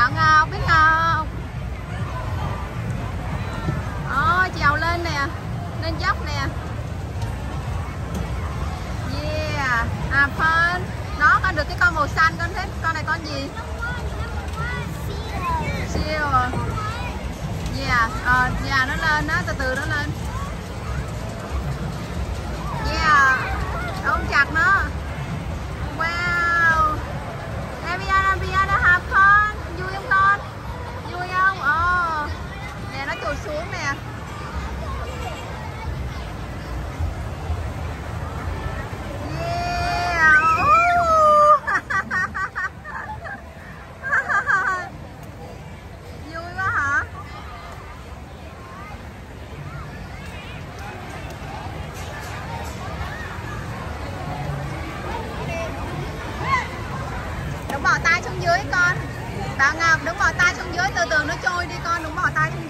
Bảo Ngọc, biết Ngọc. Trèo lên nè, lên dốc nè. Yeah, Phân. Nó con được cái con màu xanh, con thích con này con gì? Siêu. Yeah, yeah, nó lên đó, từ từ nó lên. Yeah, ôm chặt nó. Wow. Arianna and Brianna have fun. Vui không con? Vui không? Nè nó trồi xuống nè. Yeah. Vui quá hả? Đúng bỏ tay xuống dưới con. Bảo Ngọc, đúng bỏ tay xuống dưới, từ từ nó trôi đi con, đúng bỏ tay xuống dưới.